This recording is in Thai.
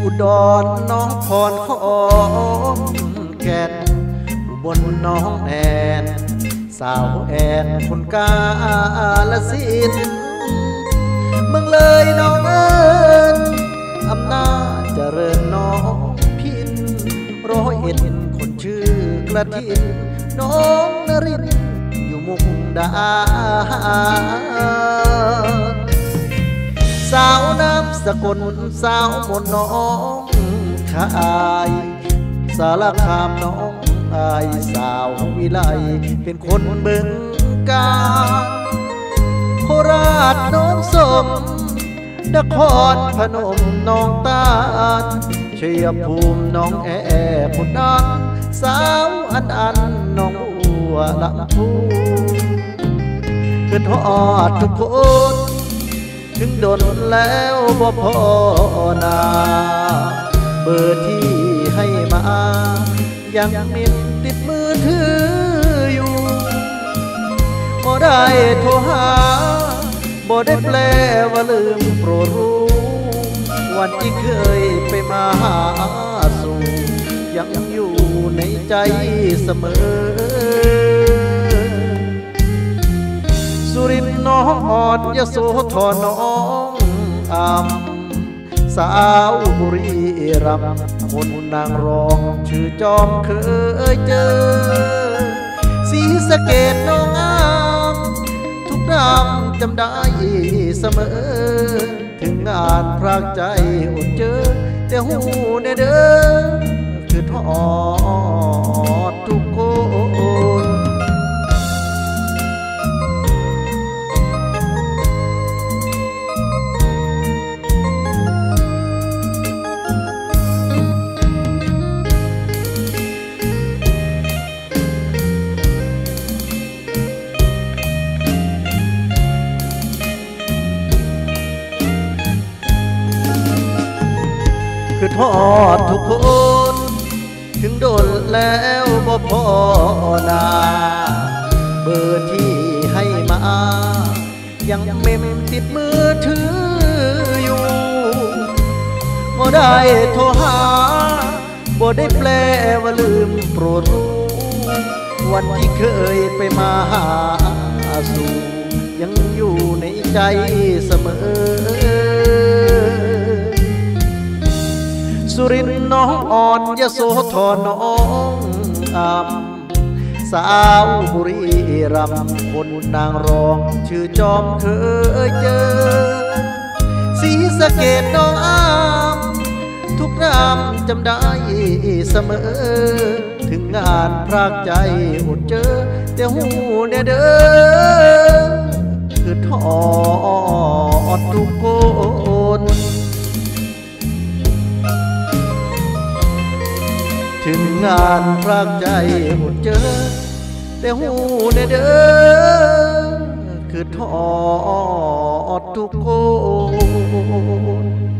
อุดรน้องพรขอนแก่นอุบลน้องแอนสาวแอนคนกาลสินเมืองเลยน้องเอิญอำนาจเจริญน้องพิน101คนชื่อกระทินน้องนรินอยู่มุกดาหารสาวน้ำสกุลสาวมนน้องขายสารคามน้องอายสาววิไลเป็นคนเบิ่งกาฬโคราชน้องสมนครพนมน้องตาลชัยภูมิน้องแอพุนันสาวอันน้องบัวลำพูคือทอดทุกคนถึงโดนแล้วบ่พอนาเบอร์ที่ให้มายังมินติดมือถืออยู่บ่ได้โทรหาบ่ได้แปลว่าลืมโปรดรู้วันที่เคยไปมาหาสู่ยังอยู่ในใจเสมอสุรินทร์น้องอ่อนยโสธรน้องอำสาวบุรีรัมย์คนนางรองชื่อจอมเคยเจอศรีสะเกษน้องอามทุกรำจำได้เสมอถึงงานพรากใจอดเจอแต่หูเนเด้อคือทอดทุกคนคือทอดทุกคนถึงโดนแล้วบ่พอนาเบอร์ที่ให้มายังเมมติดมือถืออยู่บ่ได้โทรหาบ่ได้แปลว่าลืมโปรดรู้วันที่เคยไปมาหาสู่ยังอยู่ในใจเสมอสุรินทร์น้องอ่อนยโสธรน้องอำสาวบุรีรัมย์คนนางรองชื่อจอมเคยเจอศรีสะเกษน้องอำทุกรำจำได้เสมอถึงงานพรากใจอดเจอแต่หูเนเด้อคือทอดทุกคนถึงงานพรากใจอดเจอแต่หูเนเด้อคือทอดทุกคน